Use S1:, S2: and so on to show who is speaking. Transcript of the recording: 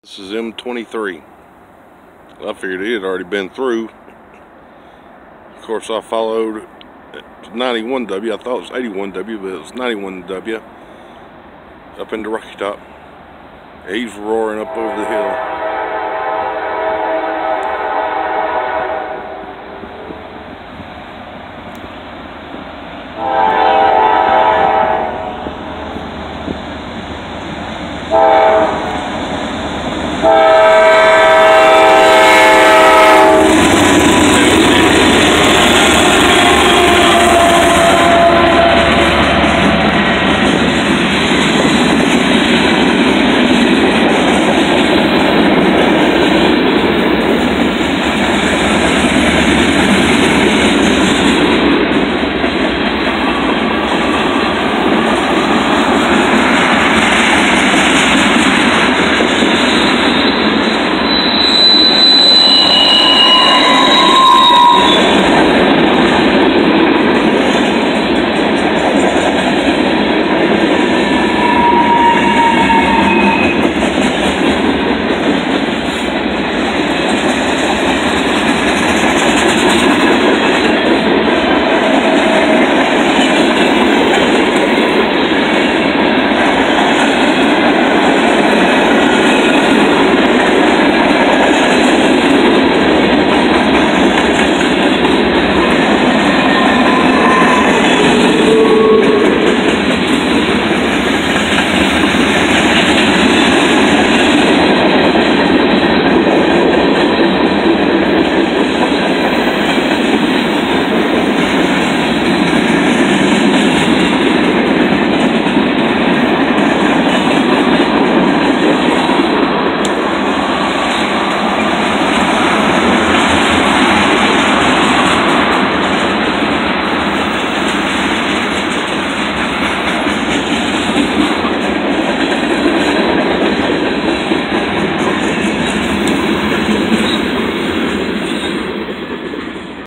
S1: This is M23. I figured it had already been through. Of course, I followed 91W. I thought it was 81W, but it was 91W up into Rocky Top. He's roaring up over the hill.